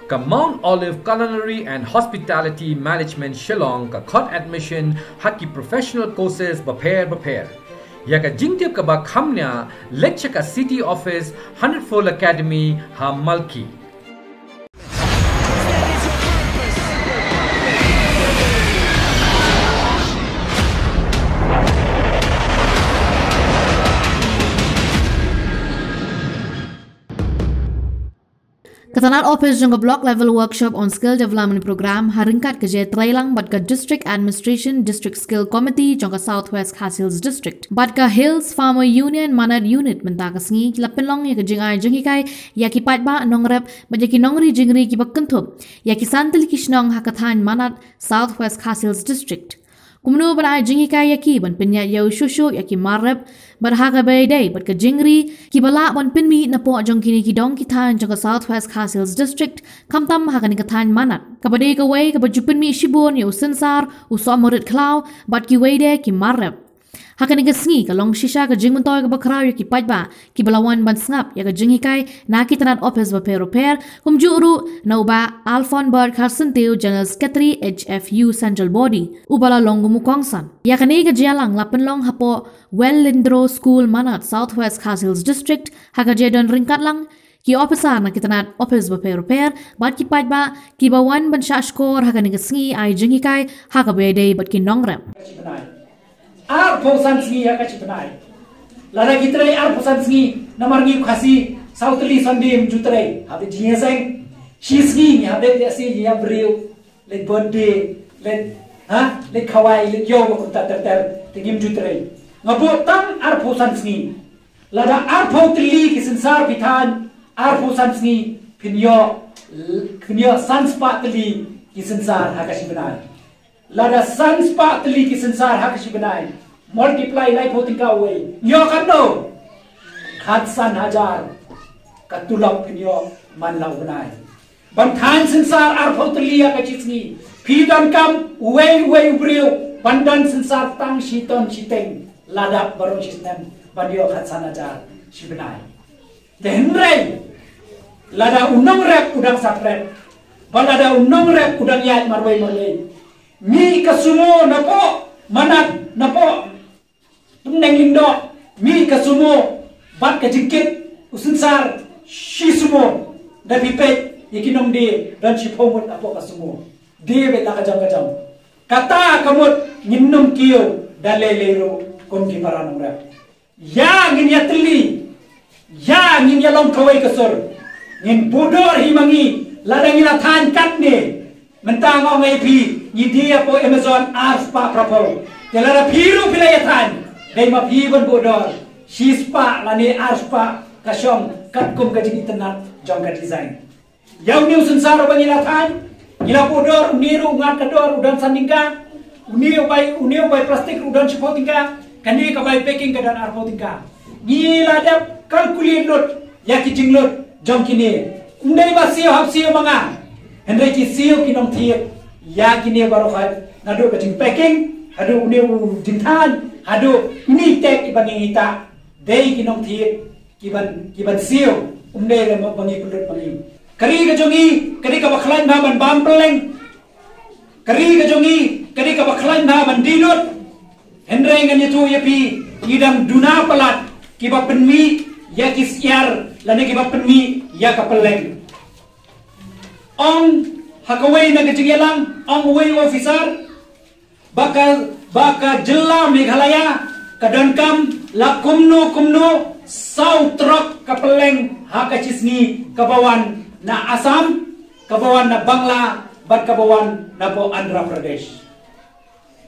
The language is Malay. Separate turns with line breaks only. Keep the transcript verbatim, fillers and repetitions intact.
ka Mount Olive Culinary and Hospitality Management Shillong ka khot admission haki professional courses prepare prepare ya ka jingtip ka ba khamnya lecture ka city office hundredfold academy ha malki
Katanat office jong block level workshop on skill development program haringkat ke je trailang bat ka district administration district skill committee jong ka southwest Khasi Hills district bat ka hills farmer union manad unit menta ka sngi lapelong ya ka jingai jingi kai ya ki pat ba nong rep ba ki nongri jingri ki bakentup ya ki santil ki shnong hakathan manad southwest Khasi Hills district kumno ba jingi kai ya ki ban penya yo shushu ya ki marep berhaka bayday bat ka jingri ki bala bon Pynmih na po jong kini ki dong ki than jong ka southwest Khasi Hills district kamtam haka ni ka than manat kabade ka way ka baju Pynmih shibon yo sensar uso morit klau bat ki way de ki marep haka ni ka sngi ka long shisha ka jing montoy ka bakraw ya ki pajba ki balawan ban snap ya ka jingi kai na ki tanat office ba pero per kum juru na uba alfon bar Kharsyntiew general secretary H F U central body ubala long gumukongsan ya ka ni ka jialang lapen long Hapoh well lindro school manat southwest Khasi Hills district haka jedon ringkat lang ki officer na kitanat office ba pero per bat ki pajba ki bawan ban shashkor haka ni ka sngi ai jingi kai haka bayday bat ki nongrem
ar posan sngi ya kachi penai lada kitrai ar posan sngi namar ngi khasi sautli sandim jutrai habe jiye seng shi sngi ya be si ya breu le birthday le ha le khawai le yo ko ta ta tingim jutrai ngapo tang ar posan sngi lada ar potli ki sensar pithan ar posan sngi pinyo pinyo sanspa tli ki sensar hakashi penai lada sans pa teli ki sensar hak si benai multiply life hoting ka way yo kan no khatsan hajar katulap pinyo man lau benai ban than sensar ar potli ya ka chisni pidam kam way way breu pandan sensar tang shiton chiteng ladap baron chisnan ban yo khatsan hajar si benai denrei lada unong rep udang sapret balada unong rep udang yat marwai marwai mi kasumo napo manat napo tumneng lindo mi kasumo bat ka jikit usinsar shisumo da pipet yakinom de dan chipomut apo kasumo de be la kajam kajam kata kamut nginnum kiyo dalelero komki paranong rap ya ngin yatli ya ngin yalong kawai kasur ngin budor himangi ladang ila than katne mentang ngai pi ni dia po Amazon ars pa prapo telara piru pilayatan dai ma pi bon bodor shispa lani ars pa kasyong katkum ka jing internet jong ka design yau new sensar bangilatan ila bodor uniru ngat kador udan sandingka uniu bai uniu bai plastik udan chipotingka kani ka bai packing ka dan arpotingka ngila dap kalkulin lot yakijing lot jong kini ndai ba sio hap sio manga Hendai ki sio kinong tiap ya kini baru had ngadu kacing packing hadu ne jing than hadu ni tek ibangi ita dei kinong tiap kiban kiban sio umne le bangi pulut bangi kari kajongi kari ka baklan na ban bam Pylleng kari kajongi kari ka baklan na ban dinut hendai ngan itu ya pi idam duna palat kiba Pynmih ya ki Syiar lane kiba Pynmih ya ka Pylleng Ong hakaway na kajingyalang ong way officer baka baka Jylla Meghalaya ka Donkam la kumno kumno saw Trok ka Pylleng Haka Chisni kabawan na Assam kabawan na Bangla bat kabawan na po Andhra Pradesh